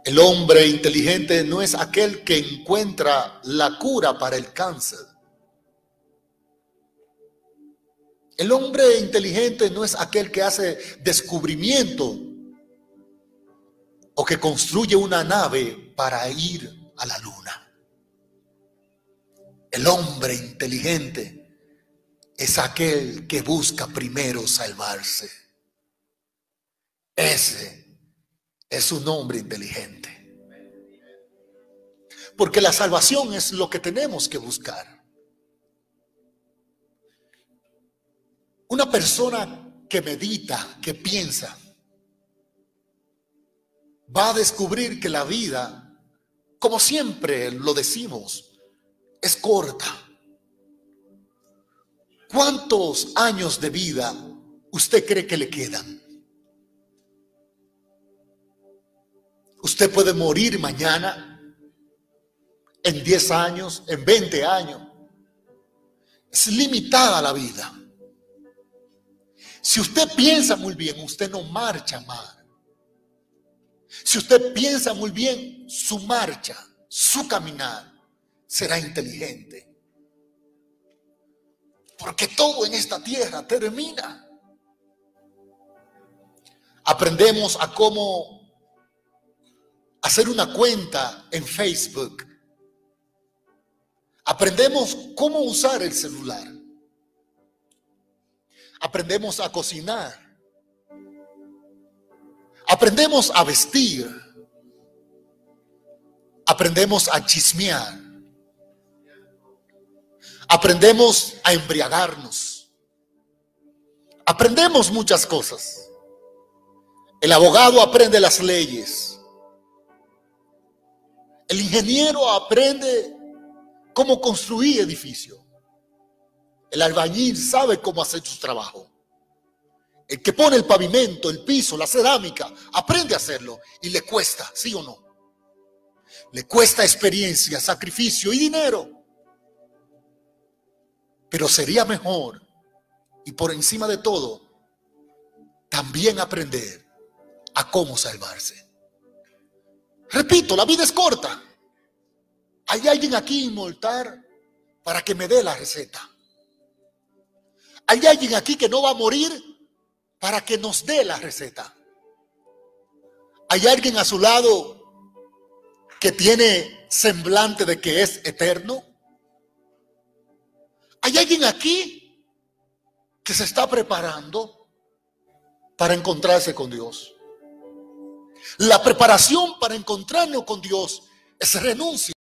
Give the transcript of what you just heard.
El hombre inteligente no es aquel que encuentra la cura para el cáncer. El hombre inteligente no es aquel que hace descubrimiento o que construye una nave para ir a la luna. El hombre inteligente es aquel que busca primero salvarse. Ese es un hombre inteligente. Porque la salvación es lo que tenemos que buscar. Una persona que medita, que piensa, va a descubrir que la vida, como siempre lo decimos, es corta. ¿Cuántos años de vida usted cree que le quedan? Usted puede morir mañana, en 10 años, en 20 años. Es limitada la vida. Si usted piensa muy bien, usted no marcha mal. Si usted piensa muy bien, su marcha, su caminar será inteligente. Porque todo en esta tierra termina. Aprendemos a cómo hacer una cuenta en Facebook. Aprendemos cómo usar el celular. Aprendemos a cocinar. Aprendemos a vestir. Aprendemos a chismear. Aprendemos a embriagarnos. Aprendemos muchas cosas. El abogado aprende las leyes. El ingeniero aprende cómo construir edificios. El albañil sabe cómo hacer su trabajo. El que pone el pavimento, el piso, la cerámica, aprende a hacerlo y le cuesta, ¿sí o no? Le cuesta experiencia, sacrificio y dinero. Pero sería mejor, y por encima de todo, también aprender a cómo salvarse. Repito, la vida es corta. ¿Hay alguien aquí inmortal para que me dé la receta? ¿Hay alguien aquí que no va a morir para que nos dé la receta? ¿Hay alguien a su lado que tiene semblante de que es eterno? ¿Hay alguien aquí que se está preparando para encontrarse con Dios? La preparación para encontrarnos con Dios es renuncia.